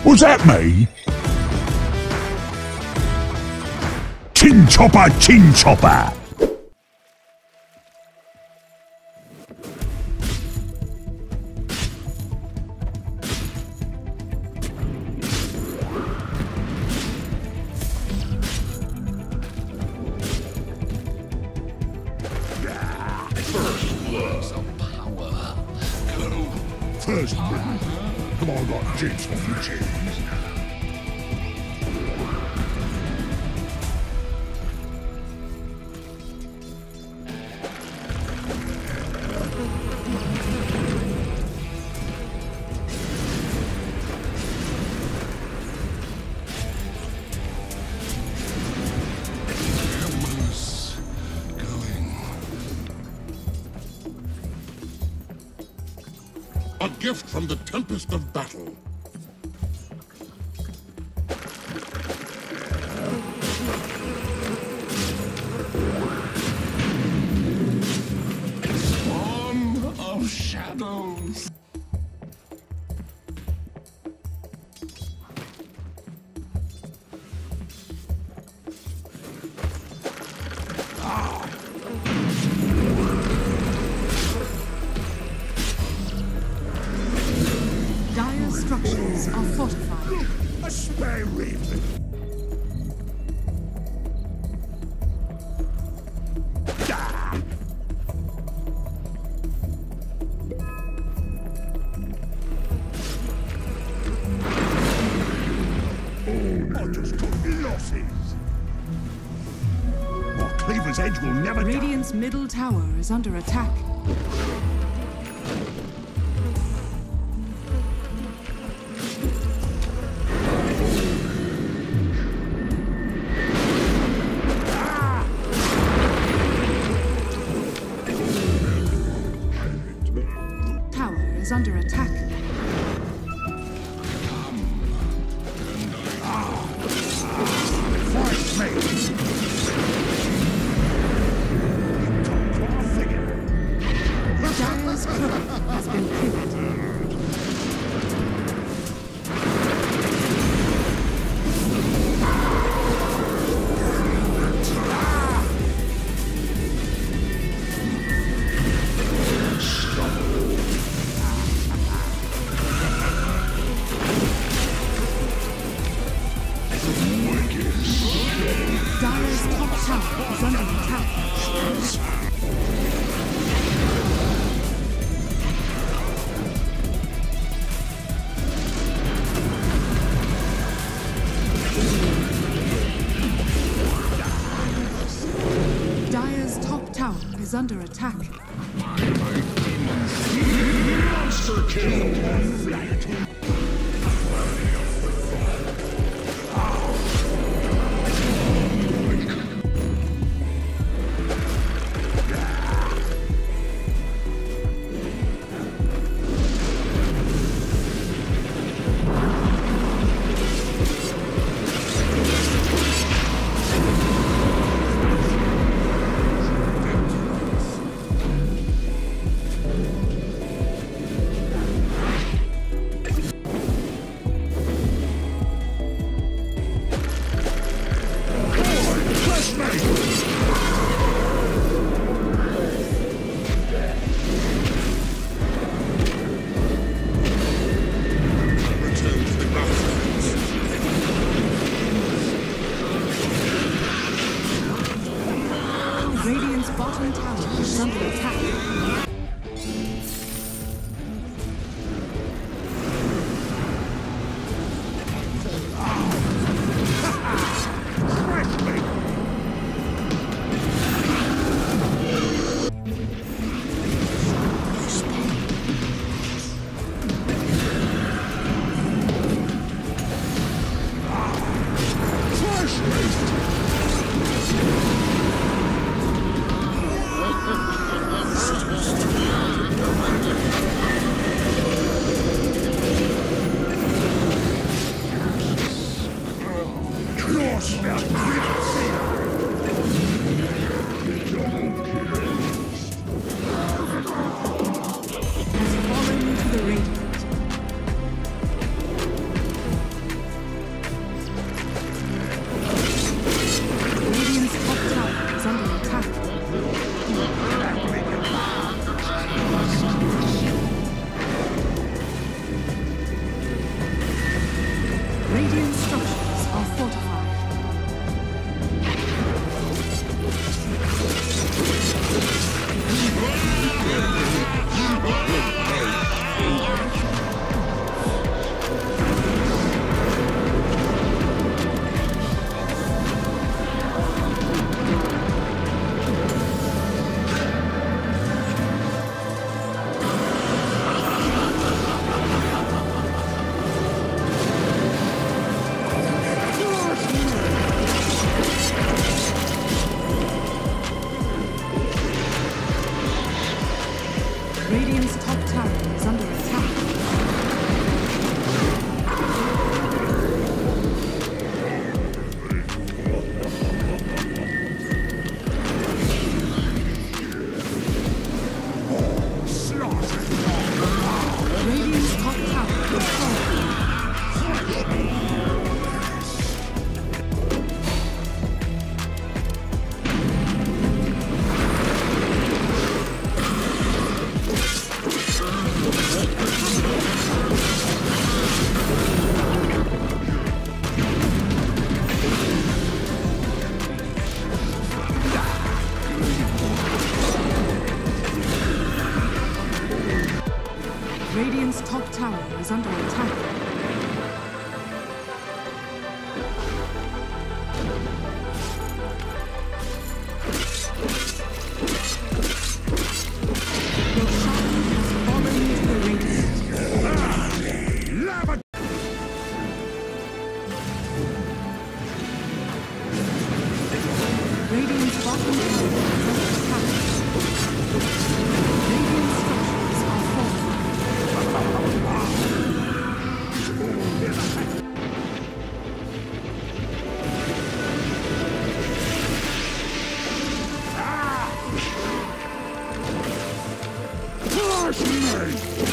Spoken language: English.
Was that me? Chin chopper, chin chopper! First blood. Come on, got jigs for the jigs. A gift from the tempest of battle. Spawn of shadows. Structures are fortified. A spare rib! I just took losses. My cleaver's edge will never die. Radiant's middle tower is under attack. Under attack. Fight me! Dire's cloak has been killed. Is under attack. Monster kill! Radiant's bottom tower is under attack. Radiant's top tower is under attack. Your shrine has fallen to the radiant. Radiant's bottom tower is under attack. Radiant structures are fortified. Crush me!